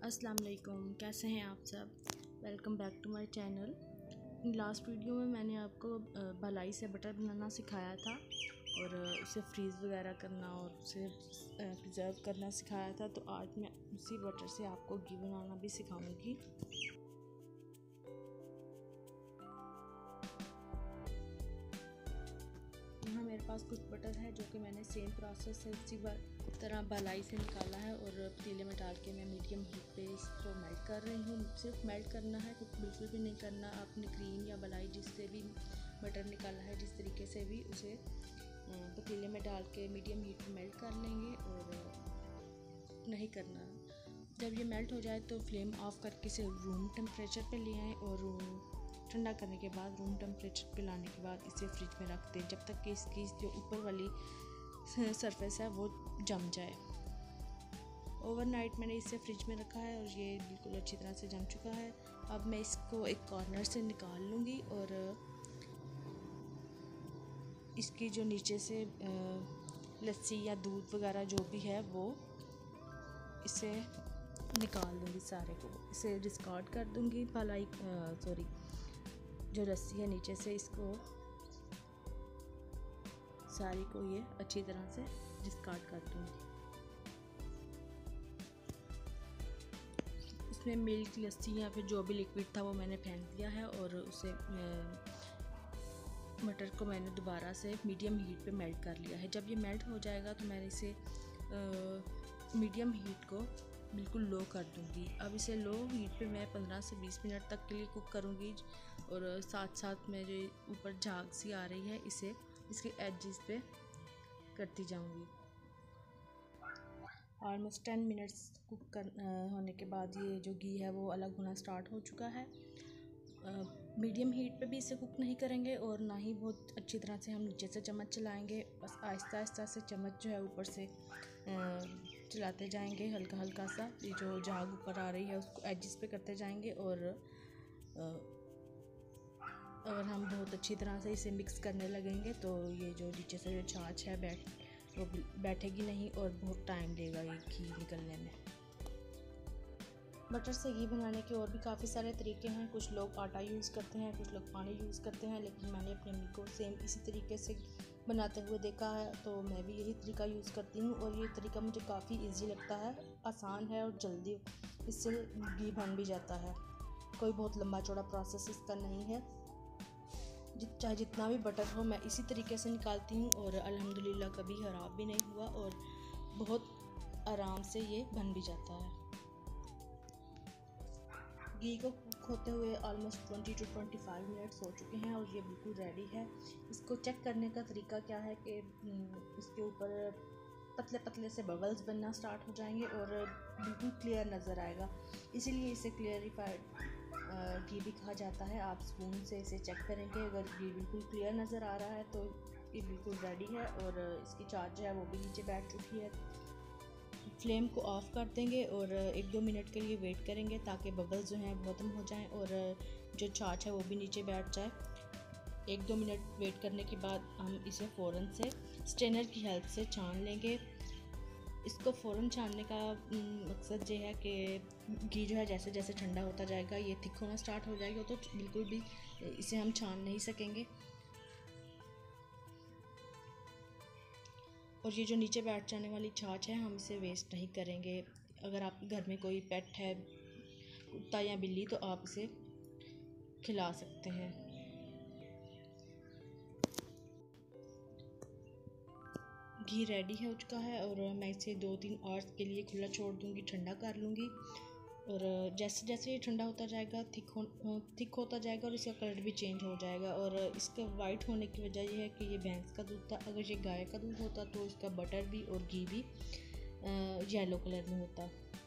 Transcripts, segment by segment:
अस्सलाम वालेकुम, कैसे हैं आप सब। Welcome back to my channel. Last video में मैंने आपको भलाई से बटर बनाना सिखाया था और उसे फ्रीज़ वगैरह करना और उसे प्रिजर्व करना सिखाया था। तो आज मैं उसी बटर से आपको घी बनाना भी सिखाऊंगी। यहाँ मेरे पास कुछ बटर है जो कि मैंने सेम प्रोसेस से उसी तरह भलाई से निकाला है और पतीले में डाल के मैं मीडियम हीट पे इसको मेल्ट कर रही हूँ। सिर्फ मेल्ट करना है, कुछ बिल्कुल भी नहीं करना। आपने क्रीम या भलाई जिससे भी बटर निकाला है जिस तरीके से भी उसे पतीले में डाल के मीडियम हीट पे मेल्ट कर लेंगे और नहीं करना। जब ये मेल्ट हो जाए तो फ्लेम ऑफ करके इसे रूम टेम्परेचर पे ले आएँ और ठंडा करने के बाद रूम टेम्परेचर पे लाने के बाद इसे फ्रिज में रख दें जब तक कि इसकी जो ऊपर वाली सरफेस है वो जम जाए। ओवरनाइट मैंने इसे फ्रिज में रखा है और ये बिल्कुल अच्छी तरह से जम चुका है। अब मैं इसको एक कॉर्नर से निकाल लूँगी और इसकी जो नीचे से लस्सी या दूध वगैरह जो भी है वो इसे निकाल दूँगी सारे को। इसे डिस्कार्ड कर दूँगी। भलाई जो रस्सी है नीचे से इसको सारी को ये अच्छी तरह से डिस्कार्ड कर दूँगी। इसमें मिल्क, लस्सी या फिर जो भी लिक्विड था वो मैंने फेंक दिया है और उसे मटर को मैंने दोबारा से मीडियम हीट पे मेल्ट कर लिया है। जब ये मेल्ट हो जाएगा तो मैंने इसे मीडियम हीट को बिल्कुल लो कर दूंगी। अब इसे लो हीट पे मैं 15 से 20 मिनट तक के लिए कुक करूंगी और साथ साथ में जो ऊपर झाग सी आ रही है इसे इसके एजेस पे करती जाऊंगी। ऑलमोस्ट 10 मिनट्स कुक होने के बाद ये जो घी है वो अलग होना स्टार्ट हो चुका है। मीडियम हीट पे भी इसे कुक नहीं करेंगे और ना ही बहुत अच्छी तरह से हम नीचे से चम्मच चलाएंगे। बस आहिस्ता आहिस्ता से चम्मच जो है ऊपर से चलाते जाएंगे हल्का हल्का सा। ये जो झाग ऊपर आ रही है उसको एजिस पे करते जाएंगे और अगर हम बहुत अच्छी तरह से इसे मिक्स करने लगेंगे तो ये जो नीचे से जो छाछ है वो बैठेगी नहीं और बहुत टाइम लेगा ये घी निकलने में। बटर से घी बनाने के और भी काफ़ी सारे तरीके हैं। कुछ लोग आटा यूज़ करते हैं, कुछ लोग पानी यूज़ करते हैं, लेकिन मैंने अपने अम्मी को सेम इसी तरीके से बनाते हुए देखा है तो मैं भी यही तरीका यूज़ करती हूँ और ये तरीका मुझे काफ़ी इजी लगता है, आसान है और जल्दी इससे घी बन भी जाता है। कोई बहुत लंबा चौड़ा प्रोसेस इसका नहीं है। चाहे जितना भी बटर हो मैं इसी तरीके से निकालती हूँ और अल्हम्दुलिल्लाह कभी ख़राब भी नहीं हुआ और बहुत आराम से ये बन भी जाता है। घी को कुक होते हुए ऑलमोस्ट 20 to 25 मिनट्स हो चुके हैं और ये बिल्कुल रेडी है। इसको चेक करने का तरीका क्या है कि इसके ऊपर पतले पतले से बबल्स बनना स्टार्ट हो जाएंगे और बिल्कुल क्लियर नज़र आएगा, इसीलिए इसे क्लियरिफाइड घी भी कहा जाता है। आप स्पून से इसे चेक करेंगे, अगर घी बिल्कुल क्लियर नज़र आ रहा है तो ये बिल्कुल रेडी है और इसकी चाट जो है वो भी नीचे बैठ चुकी है। फ्लेम को ऑफ़ कर देंगे और 1-2 मिनट के लिए वेट करेंगे ताकि बबल्स जो हैं वो ख़त्म हो जाएं और जो छाछ है वो भी नीचे बैठ जाए। 1-2 मिनट वेट करने के बाद हम इसे फ़ौरन से स्ट्रेनर की हेल्प से छान लेंगे। इसको फ़ौरन छानने का मकसद ये है कि घी जो है जैसे जैसे ठंडा होता जाएगा ये थिक होना स्टार्ट हो जाएगा तो बिल्कुल भी इसे हम छान नहीं सकेंगे। और ये जो नीचे बैठ जाने वाली छाछ है हम इसे वेस्ट नहीं करेंगे। अगर आपके घर में कोई पेट है, कुत्ता या बिल्ली, तो आप इसे खिला सकते हैं। घी रेडी हो चुका है और मैं इसे 2-3 आवर्स के लिए खुला छोड़ दूंगी, ठंडा कर लूँगी और जैसे जैसे ये ठंडा होता जाएगा थिक होता जाएगा और इसका कलर भी चेंज हो जाएगा। और इसका वाइट होने की वजह यह है कि ये भैंस का दूध था। अगर ये गाय का दूध होता तो इसका बटर भी और घी भी येलो कलर में होता।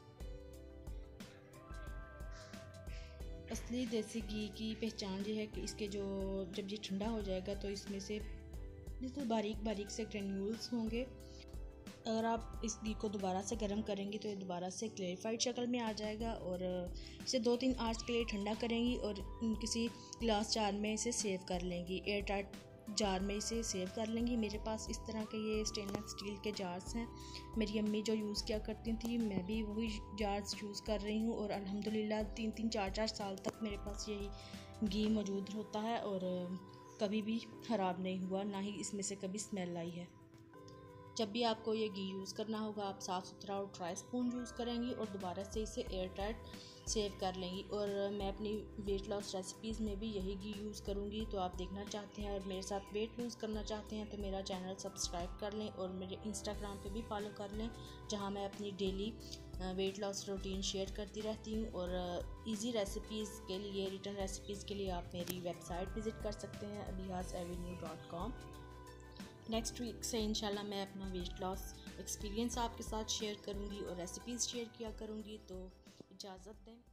असली देसी घी की पहचान ये है कि इसके जब ये ठंडा हो जाएगा तो इसमें से बिल्कुल बारीक बारीक से ग्रेन्यूल्स होंगे। अगर आप इस घी को दोबारा से गर्म करेंगी तो ये दोबारा से क्लेरिफाइड शक्ल में आ जाएगा और इसे 2-3 आवर्स के लिए ठंडा करेंगी और किसी ग्लास जार में इसे सेव कर लेंगी। एयर टाइट जार में इसे सेव कर लेंगी। मेरे पास इस तरह के ये स्टेनलेस स्टील के जार्स हैं। मेरी अम्मी जो यूज़ किया करती थी, मैं भी वही जार्स यूज़ कर रही हूँ और अल्हम्दुलिल्लाह 3-3 4-4 साल तक मेरे पास यही घी मौजूद होता है और कभी भी ख़राब नहीं हुआ, ना ही इसमें से कभी स्मेल आई है। जब भी आपको ये घी यूज़ करना होगा, आप साफ़ सुथरा और ट्राई स्पून यूज़ करेंगी और दोबारा से इसे एयर टाइट सेव कर लेंगी। और मैं अपनी वेट लॉस रेसिपीज़ में भी यही घी यूज़ करूँगी। तो आप देखना चाहते हैं और मेरे साथ वेट लूज़ करना चाहते हैं तो मेरा चैनल सब्सक्राइब कर लें और मेरे इंस्टाग्राम पे भी फॉलो कर लें, जहाँ मैं अपनी daily weight loss routine share करती रहती हूँ। और इजी रेसिपीज़ के लिए, रिटर्न रेसिपीज़ के लिए आप मेरी वेबसाइट विज़िट कर सकते हैं abihasavenue.com। नेक्स्ट वीक से इंशाल्लाह मैं अपना वेट लॉस एक्सपीरियंस आपके साथ शेयर करूंगी और रेसिपीज़ शेयर किया करूंगी। तो इजाज़त दें।